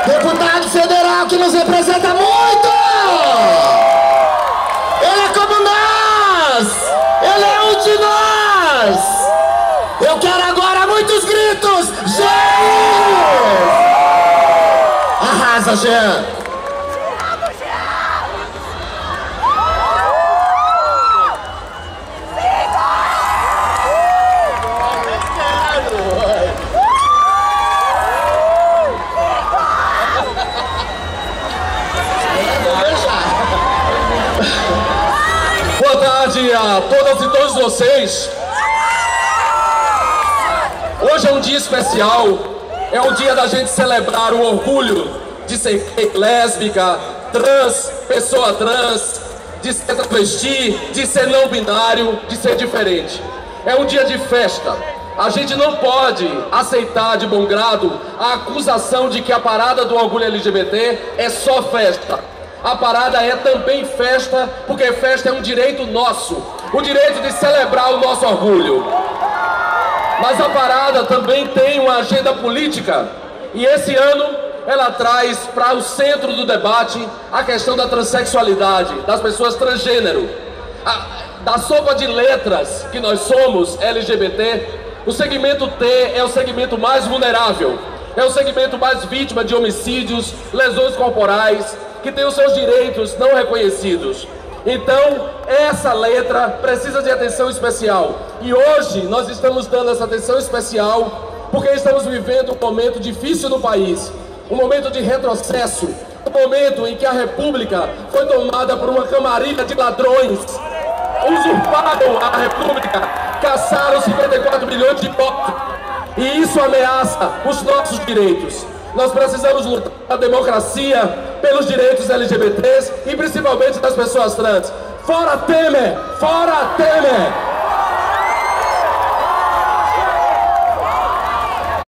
Deputado federal que nos representa muito! Ele é como nós! Ele é um de nós! Eu quero agora muitos gritos! Jean! Arrasa, Jean! Boa tarde a todas e todos vocês. Hoje é um dia especial, é um dia da gente celebrar o orgulho de ser lésbica, trans, pessoa trans, de ser travesti, de ser não binário, de ser diferente. É um dia de festa. A gente não pode aceitar de bom grado a acusação de que a parada do orgulho LGBT é só festa. A parada é também festa, porque festa é um direito nosso, o direito de celebrar o nosso orgulho. Mas a parada também tem uma agenda política, e esse ano ela traz para o centro do debate a questão da transexualidade, das pessoas transgênero. Da sopa de letras que nós somos, LGBT, o segmento T é o segmento mais vulnerável, é o segmento mais vítima de homicídios, lesões corporais, que tem os seus direitos não reconhecidos. Então, essa letra precisa de atenção especial. E hoje nós estamos dando essa atenção especial porque estamos vivendo um momento difícil no país, um momento de retrocesso, um momento em que a República foi tomada por uma camarilha de ladrões, usurparam a República, caçaram 54 milhões de votos, e isso ameaça os nossos direitos. Nós precisamos lutar pela democracia, pelos direitos LGBTs e principalmente das pessoas trans. Fora Temer! Fora Temer!